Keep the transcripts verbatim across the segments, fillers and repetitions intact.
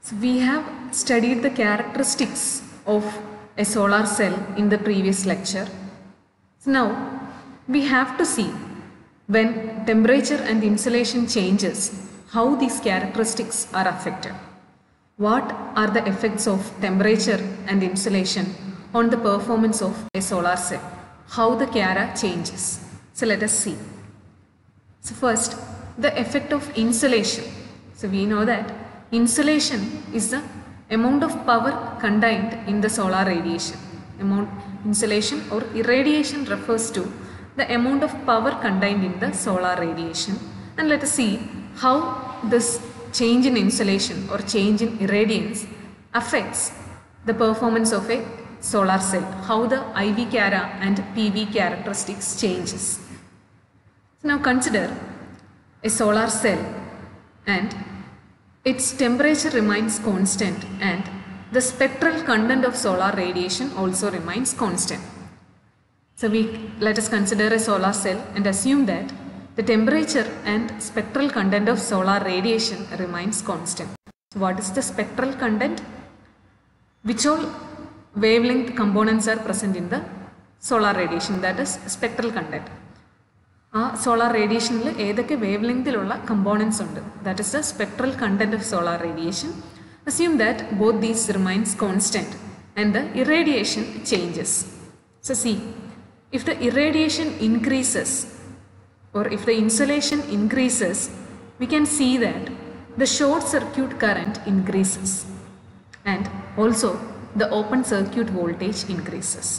So we have studied the characteristics of a solar cell in the previous lecture. So now we have to see when temperature and insolation changes, how these characteristics are affected. What are the effects of temperature and insolation on the performance of a solar cell? How the Chiara changes. So let us see. So first, the effect of insolation. So we know that insolation is the amount of power contained in the solar radiation. Amount insolation or irradiation refers to the amount of power contained in the solar radiation. And let us see how this change in insolation or change in irradiance affects the performance of a solar cell. How the I V Chiara and P V characteristics changes. So now consider a solar cell and its temperature remains constant and the spectral content of solar radiation also remains constant. So we let us consider a solar cell and assume that the temperature and spectral content of solar radiation remains constant. So what is the spectral content? Which all wavelength components are present in the solar radiation, that is spectral content. Uh, solar radiation il edake wavelength ilulla components undu, that is the spectral content of solar radiation. Assume that both these remains constant and the irradiation changes. So see, if the irradiation increases or if the insolation increases, we can see that the short circuit current increases and also the open circuit voltage increases.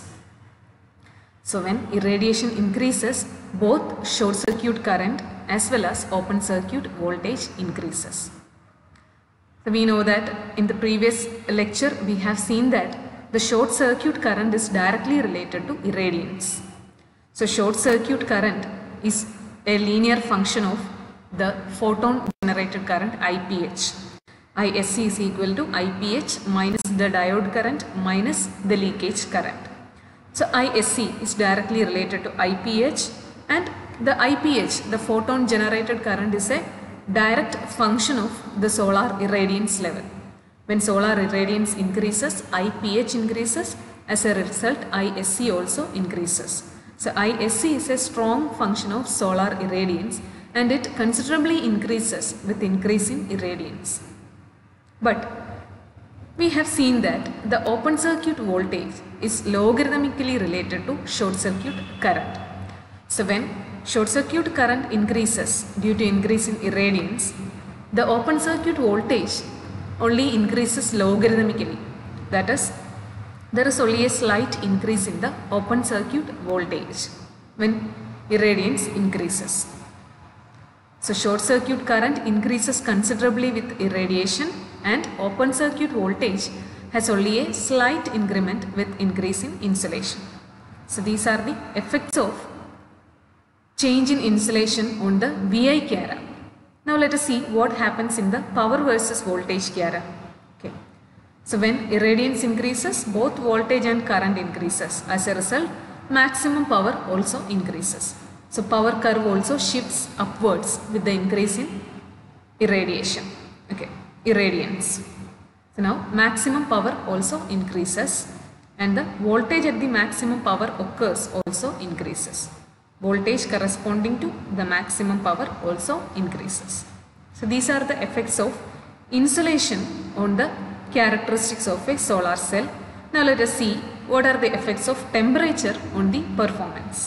So when irradiation increases, both short circuit current as well as open circuit voltage increases. So we know that in the previous lecture we have seen that the short circuit current is directly related to irradiance. So short circuit current is a linear function of the photon generated current I P H. I S C is equal to I P H minus the diode current minus the leakage current. So I S C is directly related to I P H, and the I P H, the photon generated current, is a direct function of the solar irradiance level. When solar irradiance increases, I P H increases. As a result, I S C also increases. So I S C is a strong function of solar irradiance and it considerably increases with increase in irradiance. But we have seen that the open circuit voltage is logarithmically related to short circuit current. So when short circuit current increases due to increase in irradiance, the open circuit voltage only increases logarithmically. That is, there is only a slight increase in the open circuit voltage when irradiance increases. So short circuit current increases considerably with irradiation and open circuit voltage has only a slight increment with increase in insolation. So these are the effects of change in insolation on the V I Chiara. Now let us see what happens in the power versus voltage Chiara. Okay. So when irradiance increases, both voltage and current increases. As a result, maximum power also increases. So power curve also shifts upwards with the increase in irradiation. Okay. Irradiance. So now maximum power also increases and the voltage at the maximum power occurs also increases. Voltage corresponding to the maximum power also increases. So these are the effects of insolation on the characteristics of a solar cell. Now let us see what are the effects of temperature on the performance.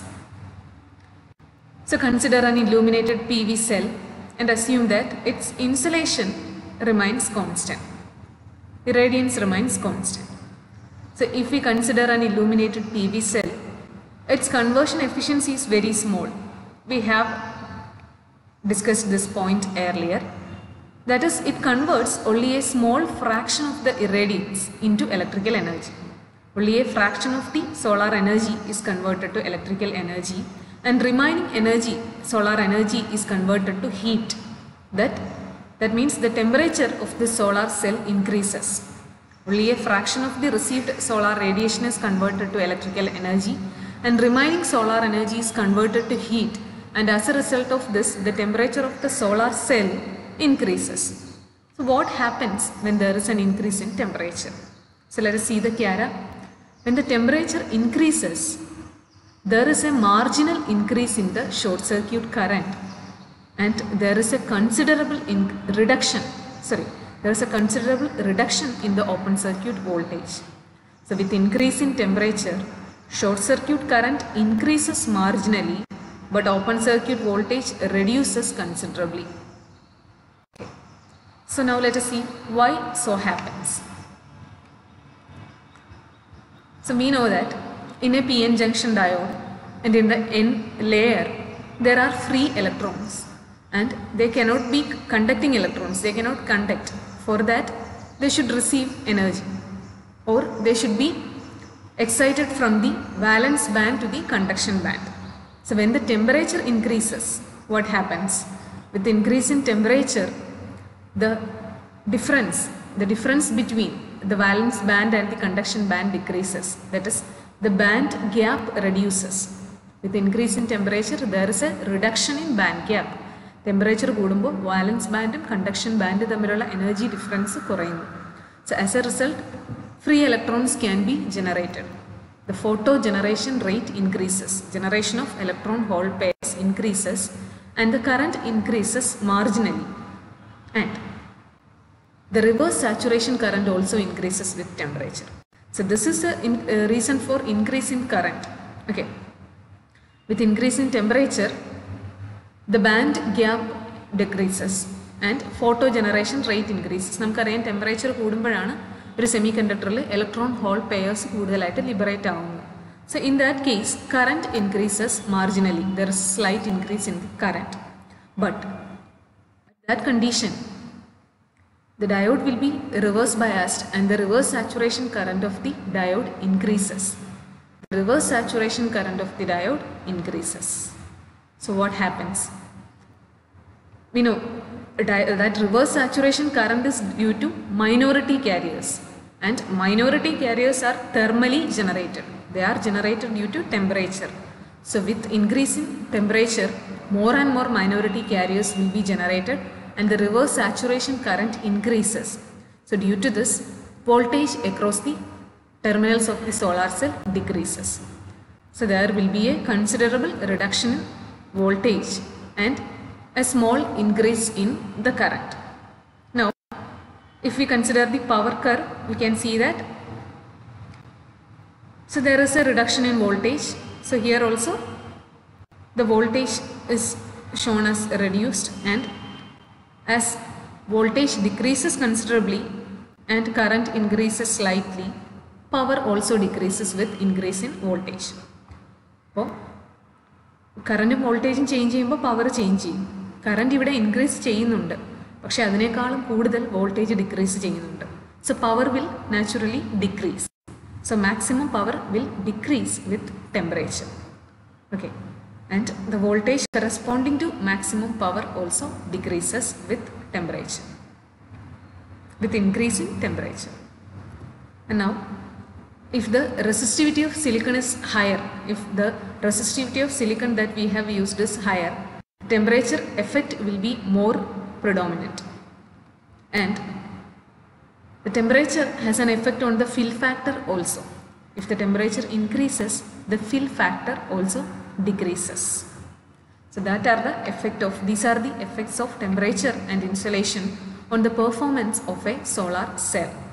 So consider an illuminated P V cell and assume that its insolation remains constant. Irradiance remains constant. So if we consider an illuminated P V cell, its conversion efficiency is very small. We have discussed this point earlier. That is, it converts only a small fraction of the irradiance into electrical energy. Only a fraction of the solar energy is converted to electrical energy and remaining energy, solar energy, is converted to heat. That That means the temperature of the solar cell increases. Only a fraction of the received solar radiation is converted to electrical energy and remaining solar energy is converted to heat, and as a result of this, the temperature of the solar cell increases. So what happens when there is an increase in temperature? So let us see the Chiara. When the temperature increases, there is a marginal increase in the short circuit current and there is a considerable in reduction, sorry, there is a considerable reduction in the open circuit voltage. So with increase in temperature, short circuit current increases marginally, but open circuit voltage reduces considerably. Okay. So now let us see why so happens. So we know that in a P N junction diode and in the N layer there are free electrons and they cannot be conducting electrons, they cannot conduct. For that they should receive energy or they should be excited from the valence band to the conduction band. So when the temperature increases, what happens? With increase in temperature, the difference, the difference between the valence band and the conduction band decreases. That is, the band gap reduces. With increase in temperature, there is a reduction in band gap. Temperature കൂടുമ്പോൾ valence band and conduction band തമ്മിലുള്ള energy difference കുറയുന്നു. So as a result, free electrons can be generated. The photo generation rate increases. Generation of electron hole pairs increases and the current increases marginally. And the reverse saturation current also increases with temperature. So this is the in, uh, reason for increase in current. Okay. With increase in temperature, the band gap decreases and photo generation rate increases. നമുക്കറിയാം temperature കൂടുമ്പോഴാണ് ഒരു സെമികണ്ടക്ടറിൽ electron hole pairs കൂടുതലായിട്ട് liberate ആവുന്നത്. So in that case, current increases marginally. There is slight increase in the current. But at that condition, the diode will be reverse biased and the reverse saturation current of the diode increases. The reverse saturation current of the diode increases. So what happens? We know that reverse saturation current is due to minority carriers and minority carriers are thermally generated. They are generated due to temperature. So with increase in temperature, more and more minority carriers will be generated and the reverse saturation current increases. So due to this, voltage across the terminals of the solar cell decreases. So there will be a considerable reduction in voltage and a small increase in the current. Now, if we consider the power curve, we can see that. So there is a reduction in voltage. So here also the voltage is shown as reduced, and as voltage decreases considerably and current increases slightly, power also decreases with increase in voltage. So, കറൻറ്റും വോൾട്ടേജും change ചെയ്യുമ്പോൾ power change ചെയ്യും. Current ഇവിടെ increase ചെയ്യുന്നുണ്ട്, പക്ഷേ അതിനേക്കാളും കൂടുതൽ voltage decrease ചെയ്യുന്നുണ്ട്. So power will naturally decrease. So maximum power will decrease with temperature. Okay, and the voltage corresponding to maximum power also decreases with temperature, with increase in temperature. And now, if the resistivity of silicon is higher, if the resistivity of silicon that we have used is higher, temperature effect will be more predominant, and the temperature has an effect on the fill factor also. If the temperature increases, the fill factor also decreases. So that are the effect of these are the effects of temperature and insolation on the performance of a solar cell.